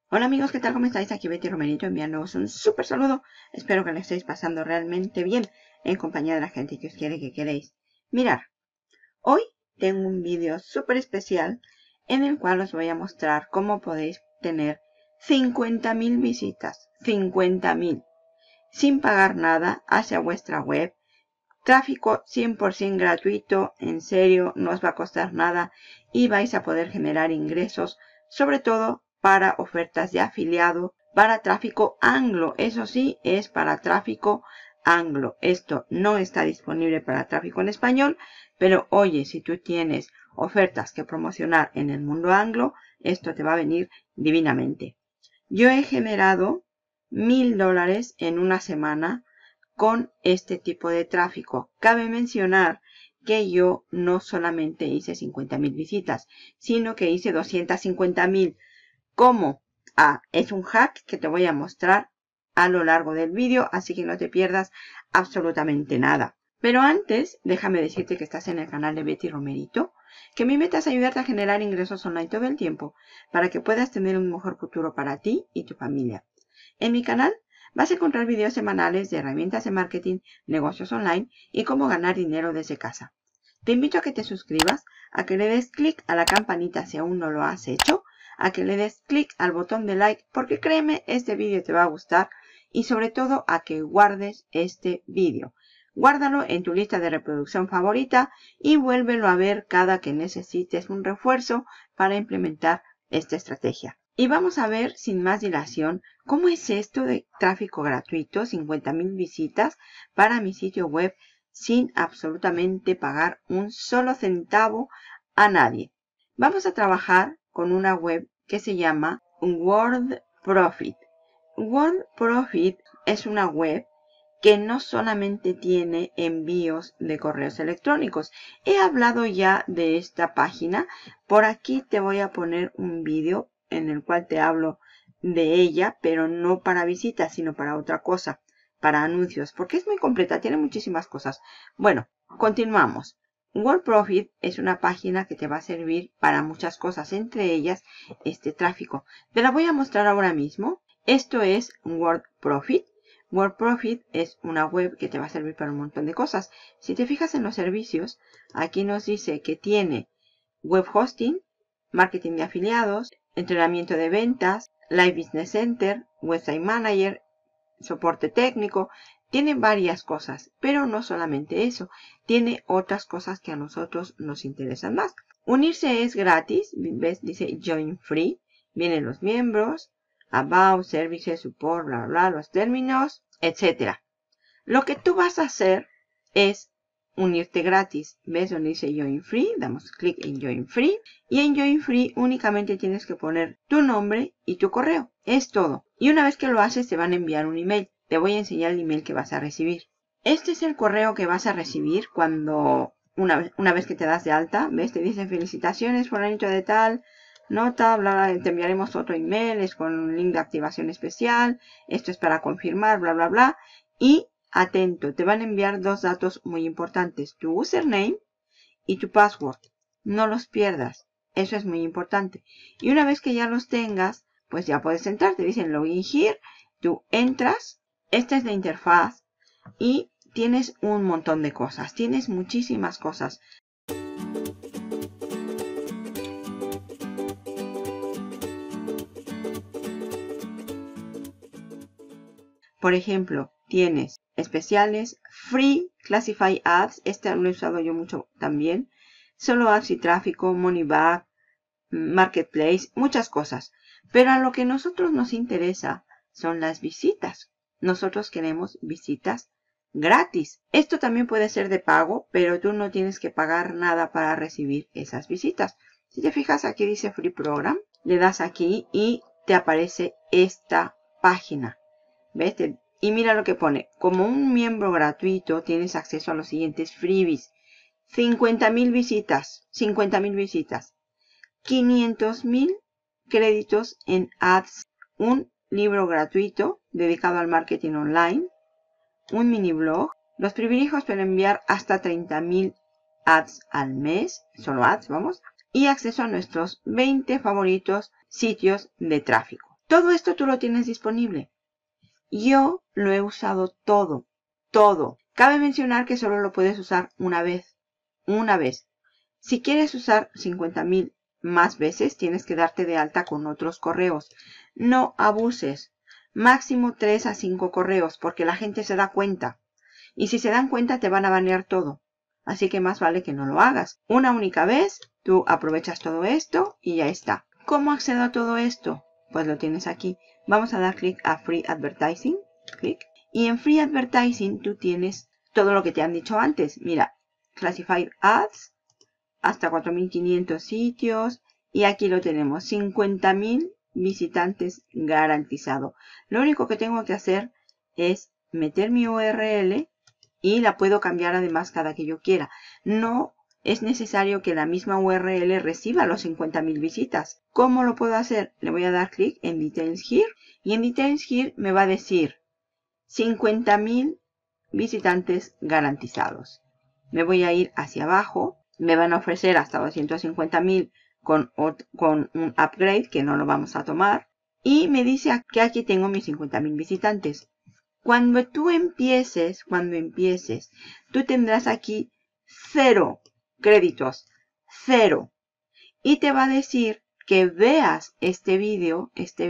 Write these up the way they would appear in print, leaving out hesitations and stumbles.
Hola amigos, ¿qué tal? ¿Cómo estáis? Aquí Betty Romerito enviándoos un súper saludo. Espero que lo estéis pasando realmente bien en compañía de la gente que os quiere y que queréis. Mirad, hoy tengo un vídeo súper especial en el cual os voy a mostrar cómo podéis tener 50.000 visitas, 50.000, sin pagar nada hacia vuestra web. Tráfico 100% gratuito, en serio, no os va a costar nada y vais a poder generar ingresos, sobre todo para ofertas de afiliado, para tráfico anglo. Eso sí, es para tráfico anglo. Esto no está disponible para tráfico en español, pero oye, si tú tienes ofertas que promocionar en el mundo anglo, esto te va a venir divinamente. Yo he generado $1000 en una semana con este tipo de tráfico. Cabe mencionar que yo no solamente hice 50.000 visitas, sino que hice 250.000. ¿Cómo? Es un hack que te voy a mostrar a lo largo del vídeo, así que no te pierdas absolutamente nada. Pero antes, déjame decirte que estás en el canal de Betty Romerito, que mi meta es ayudarte a generar ingresos online todo el tiempo, para que puedas tener un mejor futuro para ti y tu familia. En mi canal vas a encontrar videos semanales de herramientas de marketing, negocios online y cómo ganar dinero desde casa. Te invito a que te suscribas, a que le des clic a la campanita si aún no lo has hecho, a que le des clic al botón de like porque créeme, este vídeo te va a gustar y sobre todo a que guardes este vídeo. Guárdalo en tu lista de reproducción favorita y vuélvelo a ver cada que necesites un refuerzo para implementar esta estrategia. Y vamos a ver sin más dilación cómo es esto de tráfico gratuito, 50.000 visitas para mi sitio web sin absolutamente pagar un solo centavo a nadie. Vamos a trabajar con una web que se llama WordProfit. WordProfit es una web que no solamente tiene envíos de correos electrónicos. He hablado ya de esta página. Por aquí te voy a poner un vídeo en el cual te hablo de ella, pero no para visitas, sino para otra cosa, para anuncios, porque es muy completa, tiene muchísimas cosas. Bueno, continuamos. WordProfit es una página que te va a servir para muchas cosas, entre ellas este tráfico. Te la voy a mostrar ahora mismo. Esto es WordProfit. WordProfit es una web que te va a servir para un montón de cosas. Si te fijas en los servicios, aquí nos dice que tiene web hosting, marketing de afiliados, entrenamiento de ventas, Live Business Center, Website Manager, soporte técnico. Tiene varias cosas, pero no solamente eso. Tiene otras cosas que a nosotros nos interesan más. Unirse es gratis. ¿Ves? Dice Join Free. Vienen los miembros, About, Services, Support, bla, bla, los términos, etc. Lo que tú vas a hacer es unirte gratis. ¿Ves donde dice Join Free? Damos clic en Join Free. Y en Join Free únicamente tienes que poner tu nombre y tu correo. Es todo. Y una vez que lo haces te van a enviar un email. Te voy a enseñar el email que vas a recibir. Este es el correo que vas a recibir cuando una vez que te das de alta. ¿Ves? Te dicen felicitaciones, fulanito de tal. Nota, bla, bla, te enviaremos otro email. Es con un link de activación especial. Esto es para confirmar, bla, bla, bla. Y atento, te van a enviar dos datos muy importantes, tu username y tu password. No los pierdas, eso es muy importante. Y una vez que ya los tengas, pues ya puedes entrar, te dicen login here, tú entras, esta es la interfaz y tienes un montón de cosas, tienes muchísimas cosas. Por ejemplo, tienes especiales, Free Classify Ads, este lo he usado yo mucho también, solo ads y tráfico, Money Back, Marketplace, muchas cosas. Pero a lo que a nosotros nos interesa son las visitas. Nosotros queremos visitas gratis. Esto también puede ser de pago, pero tú no tienes que pagar nada para recibir esas visitas. Si te fijas, aquí dice Free Program, le das aquí y te aparece esta página. ¿Ves? Y mira lo que pone. Como un miembro gratuito tienes acceso a los siguientes freebies. 50.000 visitas. 50.000 visitas. 500.000 créditos en ads. Un libro gratuito dedicado al marketing online. Un mini blog. Los privilegios para enviar hasta 30.000 ads al mes. Solo ads, vamos. Y acceso a nuestros 20 favoritos sitios de tráfico. Todo esto tú lo tienes disponible. Yo lo he usado todo. Todo. Cabe mencionar que solo lo puedes usar una vez. Una vez. Si quieres usar 50.000 más veces, tienes que darte de alta con otros correos. No abuses. Máximo 3 a 5 correos, porque la gente se da cuenta. Y si se dan cuenta, te van a banear todo. Así que más vale que no lo hagas. Una única vez, tú aprovechas todo esto y ya está. ¿Cómo accedo a todo esto? Pues lo tienes aquí. Vamos a dar clic a Free Advertising. Clic. Y en Free Advertising tú tienes todo lo que te han dicho antes. Mira, Classified Ads, hasta 4.500 sitios. Y aquí lo tenemos, 50.000 visitantes garantizado. Lo único que tengo que hacer es meter mi URL y la puedo cambiar además cada que yo quiera. No es necesario que la misma URL reciba los 50.000 visitas. ¿Cómo lo puedo hacer? Le voy a dar clic en Details Here. Y en Details Here me va a decir 50.000 visitantes garantizados. Me voy a ir hacia abajo. Me van a ofrecer hasta 250.000 con un upgrade que no lo vamos a tomar. Y me dice que aquí tengo mis 50.000 visitantes. Cuando empieces, tú tendrás aquí 0 créditos. 0. Y te va a decir que veas este vídeo.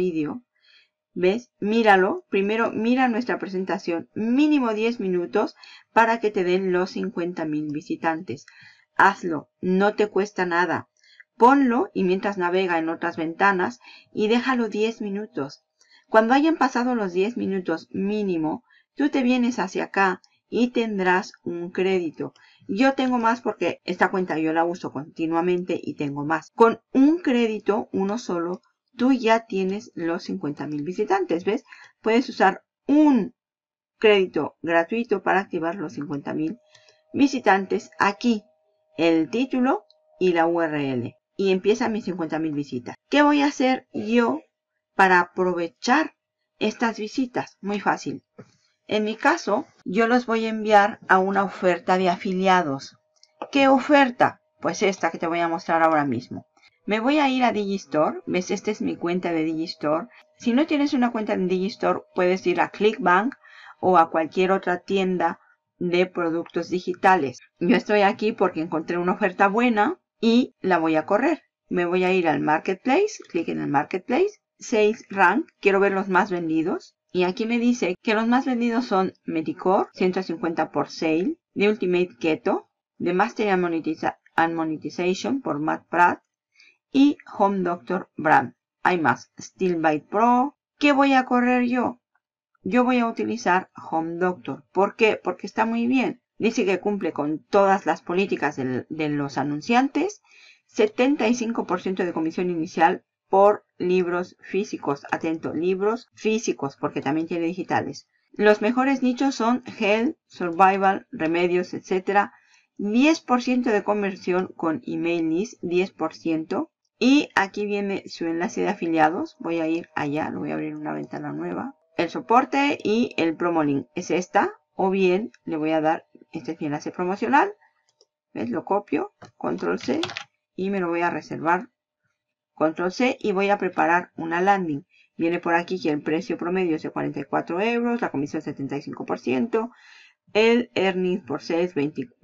¿Ves? Míralo. Primero mira nuestra presentación. Mínimo 10 minutos para que te den los 50.000 visitantes. Hazlo. No te cuesta nada. Ponlo y mientras navega en otras ventanas y déjalo 10 minutos. Cuando hayan pasado los 10 minutos mínimo, tú te vienes hacia acá y tendrás un crédito. Yo tengo más porque esta cuenta yo la uso continuamente y tengo más. Con un crédito, uno solo, tú ya tienes los 50.000 visitantes. ¿Ves? Puedes usar un crédito gratuito para activar los 50.000 visitantes. Aquí el título y la URL. Y empiezan mis 50.000 visitas. ¿Qué voy a hacer yo para aprovechar estas visitas? Muy fácil. En mi caso, yo los voy a enviar a una oferta de afiliados. ¿Qué oferta? Pues esta que te voy a mostrar ahora mismo. Me voy a ir a Digistore. ¿Ves? Esta es mi cuenta de Digistore. Si no tienes una cuenta en Digistore, puedes ir a ClickBank o a cualquier otra tienda de productos digitales. Yo estoy aquí porque encontré una oferta buena y la voy a correr. Me voy a ir al Marketplace. Clic en el Marketplace. Sales Rank. Quiero ver los más vendidos. Y aquí me dice que los más vendidos son Medicore, 150 por Sale, The Ultimate Keto, The Mastery and Monetization por Matt Pratt y Home Doctor Brand. Hay más, Stillbite Pro. ¿Qué voy a correr yo? Yo voy a utilizar Home Doctor. ¿Por qué? Porque está muy bien. Dice que cumple con todas las políticas de los anunciantes. 75% de comisión inicial por libros físicos. Atento, libros físicos, porque también tiene digitales. Los mejores nichos son Health, Survival, Remedios, etc. 10% de conversión con email list, 10%. Y aquí viene su enlace de afiliados. Voy a ir allá, lo voy a abrir en una ventana nueva. El soporte y el promo link es esta. O bien le voy a dar, este es mi enlace promocional. ¿Ves? Lo copio, control C y me lo voy a reservar. Control C y voy a preparar una landing. Viene por aquí que el precio promedio es de 44 euros, la comisión 75%, el earnings por sale es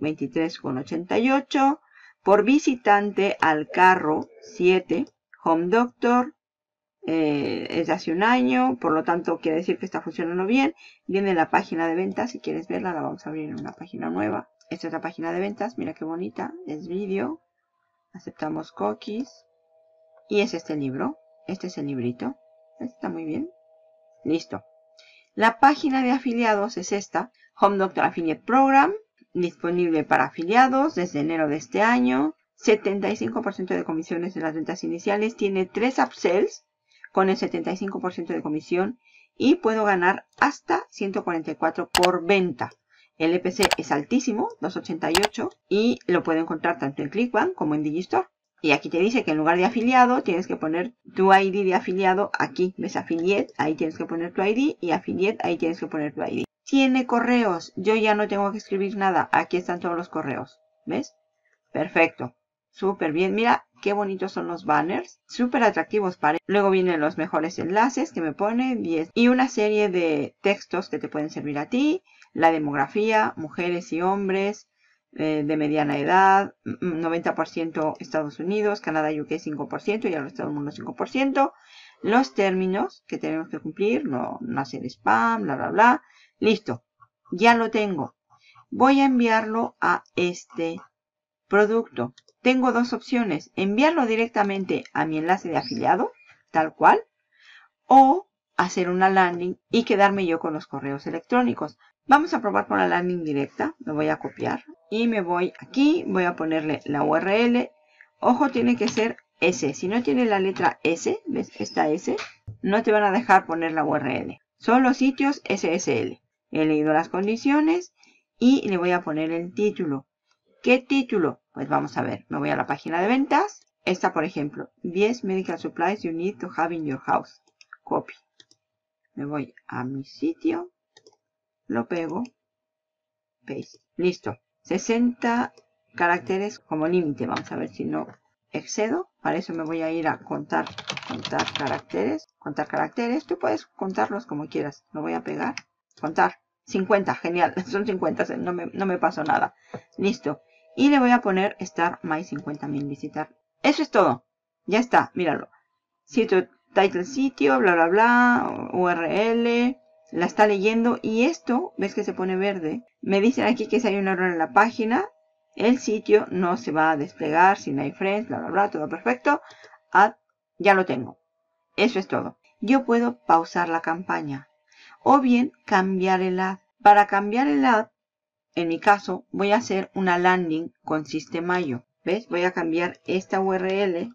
23,88, por visitante al carro 7, Home Doctor, es de hace un año, por lo tanto quiere decir que está funcionando bien. Viene la página de ventas, si quieres verla la vamos a abrir en una página nueva. Esta es la página de ventas, mira qué bonita, es vídeo, aceptamos cookies. Y es este libro. Este es el librito. Está muy bien. Listo. La página de afiliados es esta. Home Doctor Affiliate Program. Disponible para afiliados desde enero de este año. 75% de comisiones en las ventas iniciales. Tiene 3 upsells con el 75% de comisión. Y puedo ganar hasta 144 por venta. El EPC es altísimo, 288. Y lo puedo encontrar tanto en ClickBank como en Digistore. Y aquí te dice que en lugar de afiliado tienes que poner tu ID de afiliado aquí. ¿Ves? Affiliate, ahí tienes que poner tu ID y Affiliate, ahí tienes que poner tu ID. Tiene correos. Yo ya no tengo que escribir nada. Aquí están todos los correos. ¿Ves? Perfecto. súper bien. Mira qué bonitos son los banners. Súper atractivos para. Luego vienen los mejores enlaces que me pone 10. Y una serie de textos que te pueden servir a ti. La demografía, mujeres y hombres de mediana edad. 90% Estados Unidos, Canadá y UK 5% y el resto del mundo 5%. Los términos que tenemos que cumplir. No hacer spam, bla, bla, bla. Listo. Ya lo tengo. Voy a enviarlo a este producto. Tengo dos opciones, enviarlo directamente a mi enlace de afiliado, tal cual, o hacer una landing y quedarme yo con los correos electrónicos. Vamos a probar con la landing directa. Me voy a copiar y me voy aquí, voy a ponerle la URL. Ojo, tiene que ser S. Si no tiene la letra S, ¿ves? Esta S, no te van a dejar poner la URL. Solo sitios SSL. He leído las condiciones y le voy a poner el título. ¿Qué título? Pues vamos a ver. Me voy a la página de ventas. Esta, por ejemplo, 10 medical supplies you need to have in your house. Copy. Me voy a mi sitio. Lo pego. Paste. Listo. 60 caracteres como límite. Vamos a ver si no excedo. Para eso me voy a ir a contar caracteres. Contar caracteres. Tú puedes contarlos como quieras. Lo voy a pegar. Contar. 50. Genial. Son 50. No me pasó nada. Listo. Y le voy a poner Start My 50.000 visitar. Eso es todo. Ya está. Míralo. Sitio, title sitio, bla, bla, bla. URL. La está leyendo. Y esto, ¿ves que se pone verde? Me dicen aquí que si hay un error en la página, el sitio no se va a desplegar si no hay friends, bla, bla, bla. Todo perfecto. Ya lo tengo. Eso es todo. Yo puedo pausar la campaña. O bien cambiar el ad. Para cambiar el ad, en mi caso, voy a hacer una landing con System.io. ¿Ves? Voy a cambiar esta URL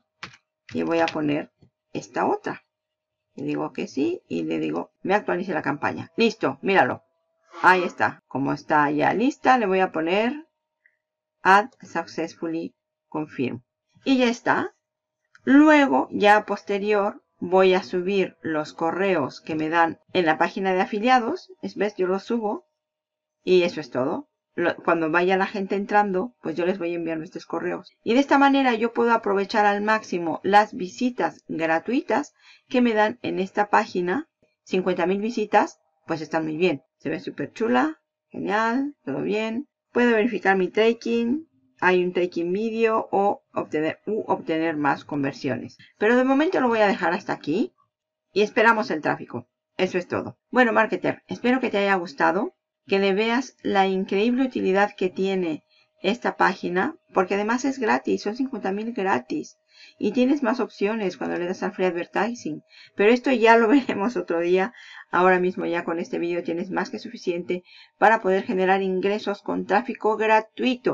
y voy a poner esta otra. Le digo que sí y le digo, me actualice la campaña. Listo, míralo. Ahí está. Como está ya lista, le voy a poner Add Successfully Confirm. Y ya está. Luego, ya a posterior, voy a subir los correos que me dan en la página de afiliados. ¿Ves? Yo los subo. Y eso es todo. Cuando vaya la gente entrando, pues yo les voy enviando estos correos. Y de esta manera yo puedo aprovechar al máximo las visitas gratuitas que me dan en esta página. 50.000 visitas, pues están muy bien. Se ve súper chula, genial, todo bien. Puedo verificar mi tracking, hay un tracking vídeo o obtener más conversiones. Pero de momento lo voy a dejar hasta aquí y esperamos el tráfico. Eso es todo. Bueno, marketer, espero que te haya gustado. Que le veas la increíble utilidad que tiene esta página, porque además es gratis, son 50.000 gratis. Y tienes más opciones cuando le das al Free Advertising. Pero esto ya lo veremos otro día. Ahora mismo ya con este vídeo tienes más que suficiente para poder generar ingresos con tráfico gratuito.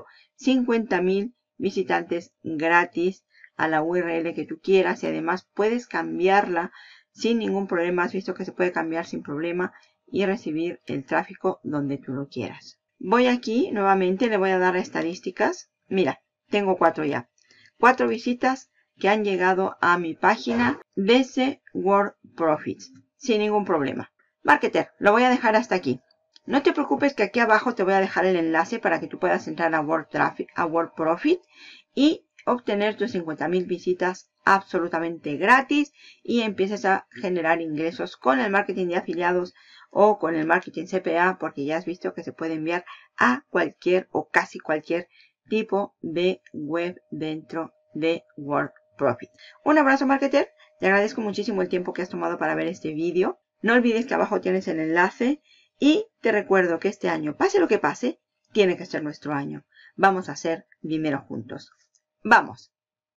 50.000 visitantes gratis a la URL que tú quieras. Y además puedes cambiarla sin ningún problema. Has visto que se puede cambiar sin problema y recibir el tráfico donde tú lo quieras. Voy aquí nuevamente, le voy a dar a estadísticas. Mira, tengo 4 ya. 4 visitas que han llegado a mi página BC World Profits sin ningún problema. Marketer, lo voy a dejar hasta aquí. No te preocupes que aquí abajo te voy a dejar el enlace para que tú puedas entrar a World Profit y obtener tus 50.000 visitas absolutamente gratis y empieces a generar ingresos con el marketing de afiliados o con el marketing CPA, porque ya has visto que se puede enviar a cualquier o casi cualquier tipo de web dentro de World Profit. Un abrazo, marketer. Te agradezco muchísimo el tiempo que has tomado para ver este vídeo. No olvides que abajo tienes el enlace y te recuerdo que este año, pase lo que pase, tiene que ser nuestro año. Vamos a hacer dinero juntos. ¡Vamos!